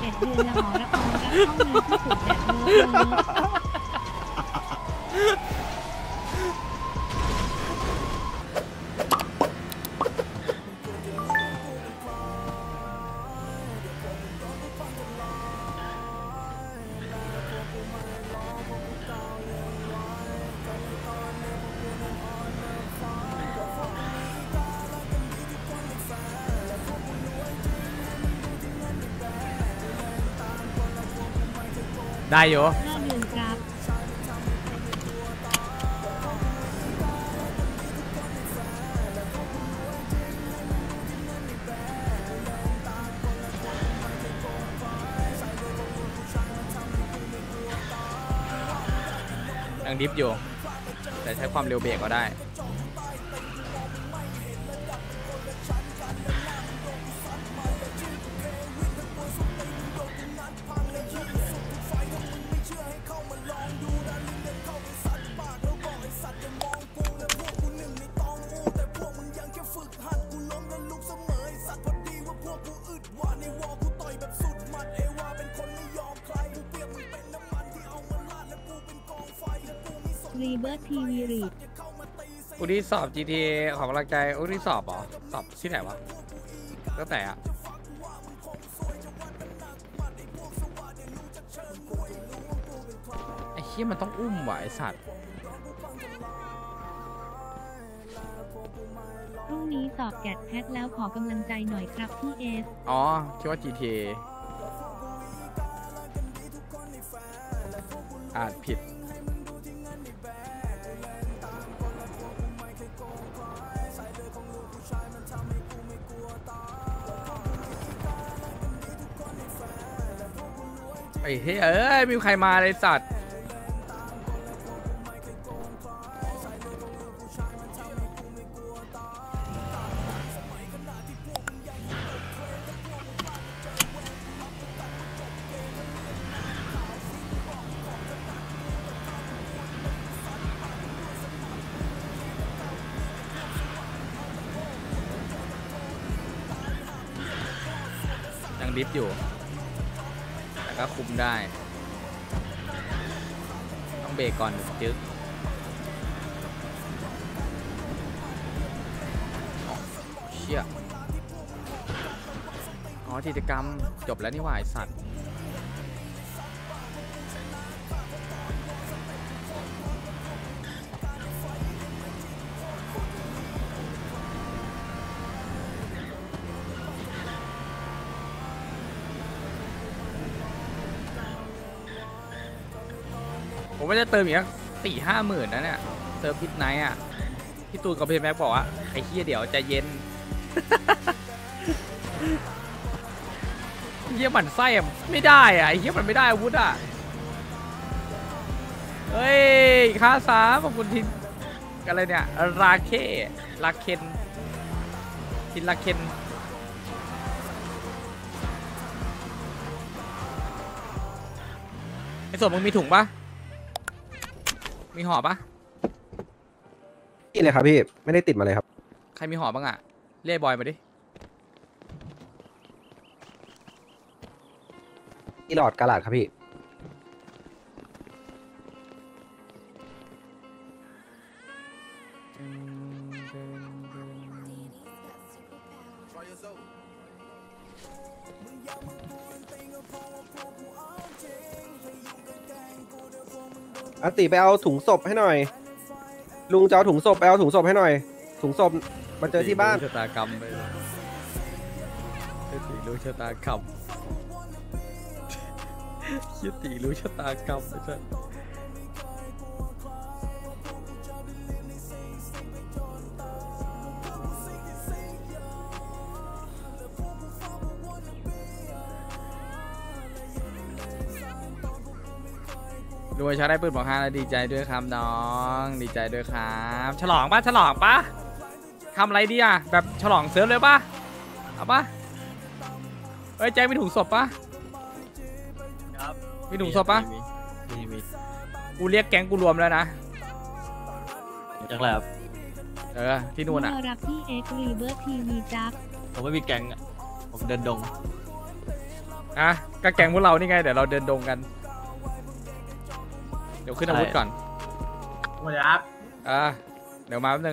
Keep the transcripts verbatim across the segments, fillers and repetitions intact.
ดเดือนละหอระอองรับห้องเนื้อที่สุดแบบเลิศได้อยู่ห้าเดือนครับยังดิฟอยู่แต่ใช้ความเร็วเบรกก็ได้รีเบิร์ตทีวีรีดอุที่สอบ จี ที เอ ขอกำลังใจอุที่สอบเหรอสอบที่ไหนวะตั้งแต่อะไอ้เหี้ยมันต้องอุ้มว่ะไอ้สัตว์พรุ่งนี้สอบแกดแพทแล้วขอกำลังใจหน่อยครับพี่เอสอ๋อคิดว่า จี ที เอ อ่านผิดไอ้เฮ้ยเอ้ยมีใครมาเลยสัตว์ยังดิฟอยู่แต่ก็คุมได้ต้องเบรกก่อนจึ๊กเชี่ยอ๋อกิจกรรมจบแล้วนี่หว่าไอ้สัตว์ผมว่าจะเติมอีกสี่ห้าหมื่นนะเนี่ยเติมพิทไนท์อ่ะพี่ตูนกับพี่แม็กบอกว่าไอ้เหี้ยเดี๋ยวใจเย็น เหี้ยมันไส้อะไม่ได้อ่ะไอ้เหี้ยมันไม่ได้อาวุธอ่ะเฮ้ยค่าสามขอบคุณทินอะไรเนี่ยราเคราเคนทินราเคนไอ้ส่วนมึงมีถุงปะมีห่อปะนี่เลยครับพี่ไม่ได้ติดมาเลยครับใครมีห่อบ้างอ่ะเรียกบอยมาดิอีหลอดกาลาดครับพี่อาติไปเอาถุงศพให้หน่อยลุงจะเอาถุงศพไปเอาถุงศพให้หน่อยถุงศพมาเจอที่บ้านชะตากรรมไปตีรู้ชะตากรรมคิดตีรู้ชะตากรรมไปซะรวยชาได้ปืนบอกห้าแล้วดีใจด้วยครับน้องดีใจด้วยครับฉลองปะฉลองปะทำอะไรดีอ่ะแบบฉลองเซิร์ฟเลยปะเอาปะเฮ้ยแจ็คมีถุงศพปะมีถุงศพปะมีมีกูเรียกแก๊งกูรวมแล้วนะจังไรครับเออที่นู่นอ่ะรักพี่เอ็กซ์รีเบิร์ตทีวีจับผมไม่มีแก๊งผมเดินดงใครอ่ะก็แกงพวกเรานี่ไงเดี๋ยวเราเดินดงกันเดี๋ยวขึ้นอาวุธก่อนหมดครับอ่ะเดี๋ยวมาแป๊บนึง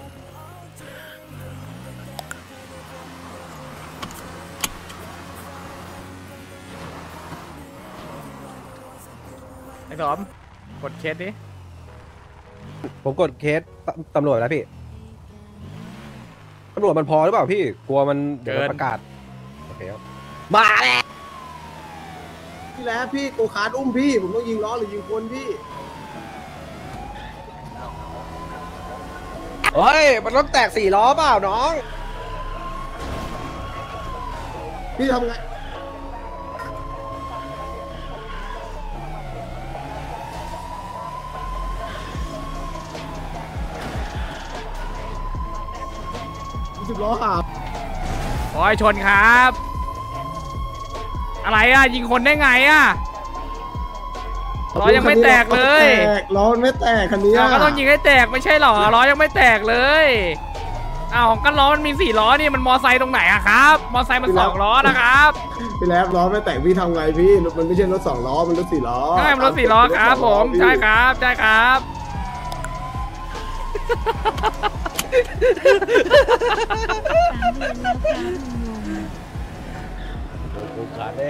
ไอ้สอมกดเคสดิผมกดเคสตตำรวจแล้วพี่ตำรวจมันพอหรือเปล่าพี่กลัวมันเดี๋ยวมันประกาศโอเคครับมาแล้วพี่แล้วพี่โกคาร์ดอุ้มพี่ผมต้องยิงล้อหรือยิงคนพี่เฮ้ยมันรถแตกสี่ล้อเปล่าน้องพี่ทำไงสิบล้อหักโอ้ยชนครับ อะไรอ่ะยิงคนได้ไงอ่ะล้อยังไม่แตกเลยล้อมันไม่แตกคันนี้เราก็ต้องยิงให้แตกไม่ใช่หรอล้อยังไม่แตกเลยอ้าวก็ล้อมันมีสี่ล้อนี่มันมอไซค์ตรงไหนอะครับมอไซค์มันสองล้อนะครับพี่แล้วล้อไม่แตกพี่ทำไงพี่มันไม่ใช่รถสองล้อมันรถสี่ล้อใช่มันรถสี่ล้อครับผมใช่ครับใช่ครับสามเดือนแล้วครับลุงลงกูขาดแน่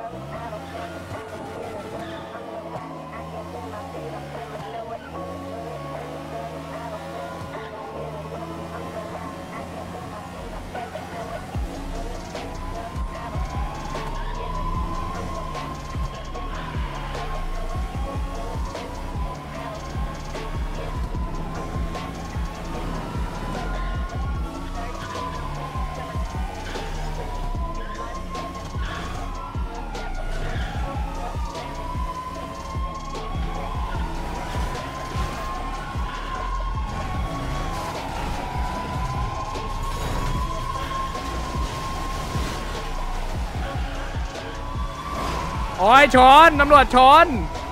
โอ้ยชนตำรวจชน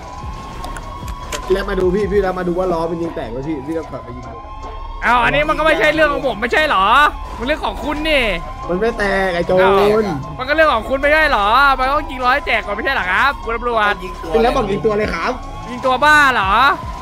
แล้วมาดูพี่พี่แล้วมาดูว่าล้อมันยิงแตกไหมพี่พี่ก็ขับไปยิงอ้าวอันนี้มันก็ไม่ใช่เรื่องของผมไม่ใช่หรอมันเรื่องของคุณนี่มันไม่แตกไอ้โจอ้าวรมันก็เรื่องของคุณไม่ใช่หรอมันต้องยิงร้อยแจกก่อนไม่ใช่หรอครับคุณตำรวจพี่แล้วบอกยิงตัวเลยครับยิงตัวบ้าเหรอ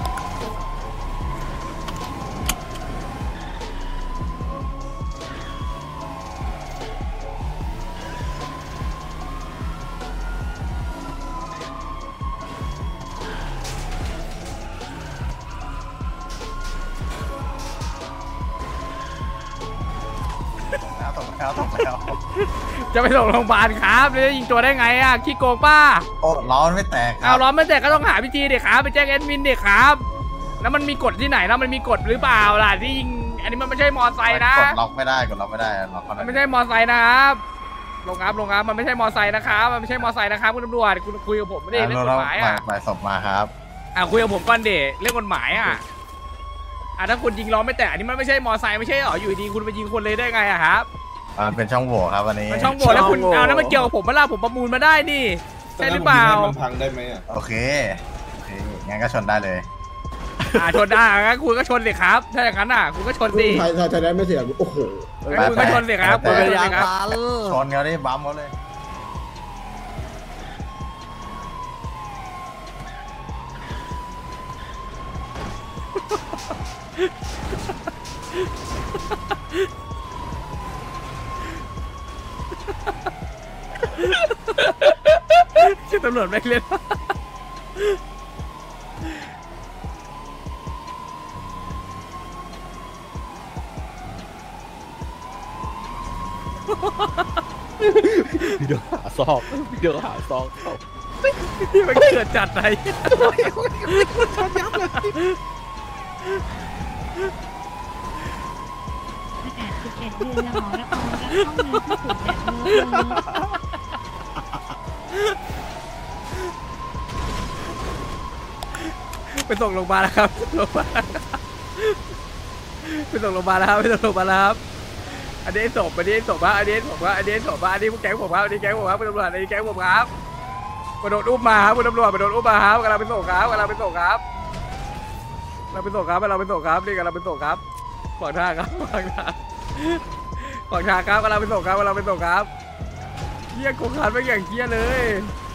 จะไปส่งโรงพยาบาลครับแล้วจะยิงตัวได้ไงอ่ะขี้โกงป้าโอ้ล้อมันไม่แตกคเอารับล้อไม่แตกก็ต้องหาวิธีเด็กครับไปแจ้งแอดมินเด็กครับ แล้วมันมีกฎที่ไหนแล้วมันมีกฎหรือเปล่าล่ะที่ยิงอันนี้มันไม่ใช่มอไซค์นะกดล็อกไม่ได้กดล็อกไม่ได้ล็อกเขามันไม่ใช่มอไซค์นะครับลงครับลงครับมันไม่ใช่มอไซค์นะครับมันไม่ใช่มอไซค์นะครับคุณตำรวจคุณคุยกับผมไม่ได้เรื่องกฎหมายอ่ะหมายศพมาครับอ่ะคุยกับผมก่อนเดะเรื่องกฎหมายอ่ะอ่ะถ้าคุณยิงล้อไม่แตกอันนี้มันไม่ใช่มอไซค์ไม่ใช่หรออยู่ดีคุณไปยิงคนเลยได้ไงอะครับมันเป็นช่องโหว่ครับวันนี้มันช่องโหว่แล้วคุณเอาแล้วมันเกี่ยวกับผมเมื่อไหร่ผมประมูลมาได้นี่ใช่หรือเปล่ามันพังได้ไหมอ่ะโอเคโอเคงั้นก็ชนได้เลยอ่าชนได้งั้นคุณก็ชนสิครับถ้าอย่างนั้นอ่ะคุณก็ชนสิใครใครได้ไม่เสียโอ้โหงั้นคุณก็ชนสิครับคุณก็ชนสิครับชนเขาได้บัมเขาเลยชื่อตำรวจไม่เล่นพี่เดี๋ยวหาซอกพี่เดี๋ยวหาซอกเขาที่มันเกิดจัดไหนแปดสิบเอ็ดเดือนละหอระอองรับข้อมือที่สุดแบบเวอร์เวอร์ไปส่งโรงพยาบาลแล้วครับโรงพยาบาลไปส่งโรงพยาบาลแล้วครับไปส่งโรงพยาบาลแล้วครับอันนี้ศพอันนี้ศพว่าอันนี้ศพว่าอันนี้ศพว่าอันนี้พวกแก๊งผมครับอันนี้แก๊งผมครับคุณตำรวจอันนี้แก๊งผมครับมาโดนอุ้มมาครับคุณตำรวจมาโดนอุ้มมาครับกำลังไปส่งครับกำลังไปส่งครับเราไปส่งครับเราไปส่งครับนี่กำลังไปส่งครับขวางทางครับขวางทางขวางทางครับกำลังไปส่งครับกำลังไปส่งครับเฮียโกคาร์ดไม่อย่างเฮียเลย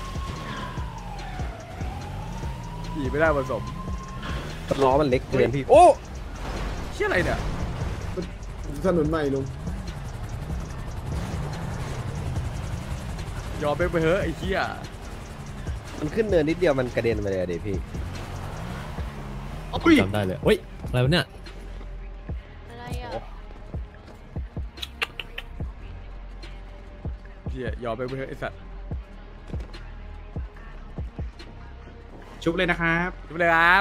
ขี่ไม่ได้ผสมล้อมันเล็กเกินพี่โอ้เฮียอะไรเนี่ยถนนใหม่ลุงยอมไปไปเถอะไอ้เฮียมันขึ้นเนินนิดเดียวมันกระเด็นไปเลยอะเดี๋ยวพี่จำได้เลยเฮ้ยอะไรวะเนี่ยอะไรอ่ะเฮียยอมไปไปเถอะไอ้สัตว์ชุบเลยนะครับดูเลยครับ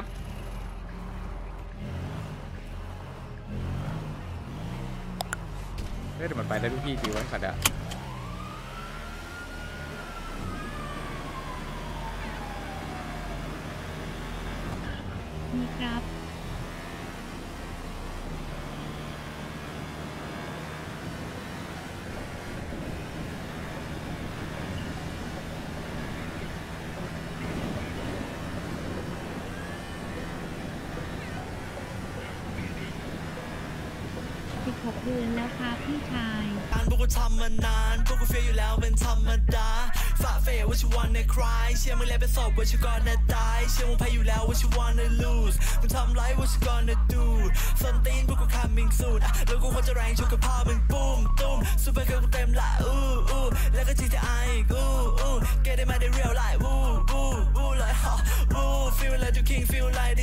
เฮ้ยเดี๋ยวมันไปได้ทุกที่จริงวะไอ้สัตว์อะมีครับ สิบหกเดือนแล้วครับพี่ชายพวกกูทำมานานพวกกูเฟียอยู่แล้วเป็นธรรมดาฝ่าเฟยว่า you wanna cry เชื่อมึงแล้วเป็นศพว่า you gonna die เชื่อมึงแพ้อยู่แล้วว่า you wanna lose มึงทำไร what you gonna do ส้นตีนพวกกู coming soon อ่ะแล้วกูควรจะแรงชกกับพ่อมึงปุ้มตุ้มซูเปอร์เกิร์ลกูเต็มละอู้อู้แล้วก็ จี ที ไอ อีกอู้อู้ get it มาได้ real life อู้อู้อู้เลยฮะอู้ feel like you king feel like